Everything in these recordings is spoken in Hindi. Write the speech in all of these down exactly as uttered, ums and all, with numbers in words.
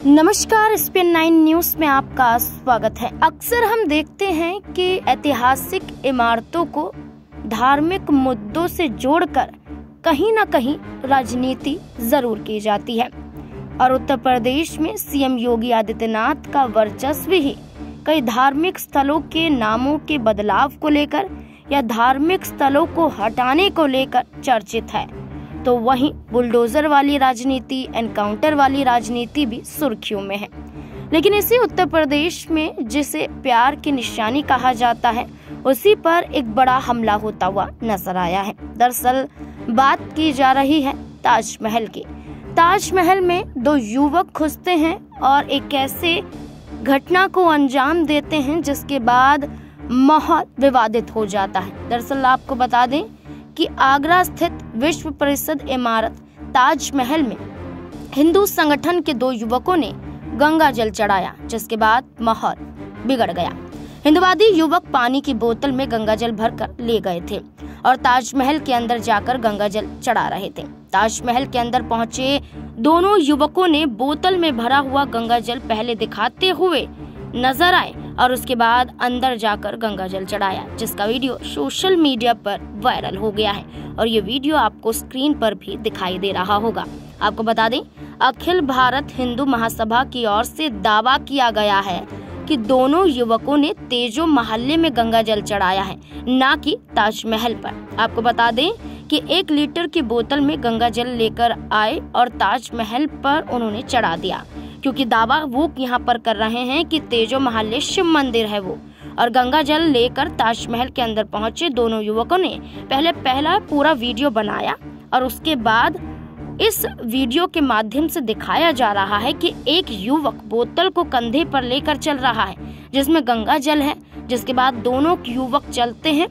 नमस्कार, S P N nine news में आपका स्वागत है। अक्सर हम देखते हैं कि ऐतिहासिक इमारतों को धार्मिक मुद्दों से जोड़कर कहीं न कहीं राजनीति जरूर की जाती है और उत्तर प्रदेश में सी एम योगी आदित्यनाथ का वर्चस्व ही कई धार्मिक स्थलों के नामों के बदलाव को लेकर या धार्मिक स्थलों को हटाने को लेकर चर्चित है। तो वहीं बुलडोजर वाली राजनीति, एनकाउंटर वाली राजनीति भी सुर्खियों में है। लेकिन इसी उत्तर प्रदेश में जिसे प्यार की निशानी कहा जाता है, उसी पर एक बड़ा हमला होता हुआ नजर आया है। दरअसल बात की जा रही है ताजमहल की। ताजमहल में दो युवक घुसते हैं और एक ऐसे घटना को अंजाम देते हैं जिसके बाद माहौल विवादित हो जाता है। दरअसल आपको बता दें कि आगरा स्थित विश्व प्रसिद्ध इमारत ताजमहल में हिंदू संगठन के दो युवकों ने गंगा जल चढ़ाया, जिसके बाद माहौल बिगड़ गया। हिंदुवादी युवक पानी की बोतल में गंगा जल भरकर ले गए थे और ताजमहल के अंदर जाकर गंगा जल चढ़ा रहे थे। ताजमहल के अंदर पहुंचे दोनों युवकों ने बोतल में भरा हुआ गंगा जल पहले दिखाते हुए नजर आए और उसके बाद अंदर जाकर गंगा जल चढ़ाया, जिसका वीडियो सोशल मीडिया पर वायरल हो गया है और ये वीडियो आपको स्क्रीन पर भी दिखाई दे रहा होगा। आपको बता दें, अखिल भारत हिंदू महासभा की ओर से दावा किया गया है कि दोनों युवकों ने तेजो महल्ले में गंगा जल चढ़ाया है, न कि ताजमहल पर। आपको बता दें कि एक लीटर की बोतल में गंगा जल लेकर आए और ताजमहल पर उन्होंने चढ़ा दिया, क्योंकि दावा वो यहाँ पर कर रहे हैं कि तेजो महल्ले शिव मंदिर है वो। और गंगा जल लेकर ताजमहल के अंदर पहुंचे दोनों युवकों ने पहले पहला पूरा वीडियो बनाया और उसके बाद इस वीडियो के माध्यम से दिखाया जा रहा है कि एक युवक बोतल को कंधे पर लेकर चल रहा है जिसमें गंगा जल है। जिसके बाद दोनों युवक चलते हैं,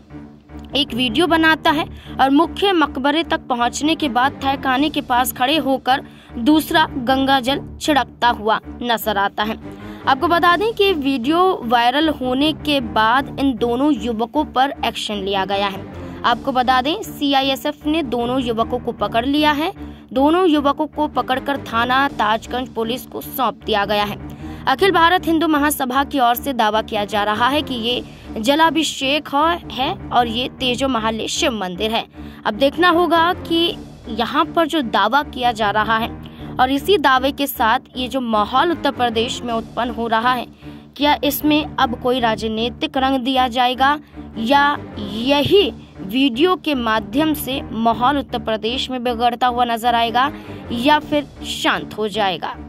एक वीडियो बनाता है और मुख्य मकबरे तक पहुंचने के बाद तहखाने के पास खड़े होकर दूसरा गंगा जल छिड़कता हुआ नजर आता है। आपको बता दें कि वीडियो वायरल होने के बाद इन दोनों युवकों पर एक्शन लिया गया है। आपको बता दें, सी आई एस एफ ने दोनों युवकों को पकड़ लिया है। दोनों युवकों को पकड़कर थाना ताजगंज पुलिस को सौंप दिया गया है। अखिल भारत हिंदू महासभा की ओर से दावा किया जा रहा है कि ये जलाभिषेक है और ये तेजो महल्ले शिव मंदिर है। अब देखना होगा कि यहाँ पर जो दावा किया जा रहा है और इसी दावे के साथ ये जो माहौल उत्तर प्रदेश में उत्पन्न हो रहा है, क्या इसमें अब कोई राजनीतिक रंग दिया जाएगा या यही वीडियो के माध्यम से माहौल उत्तर प्रदेश में बिगड़ता हुआ नजर आएगा या फिर शांत हो जाएगा।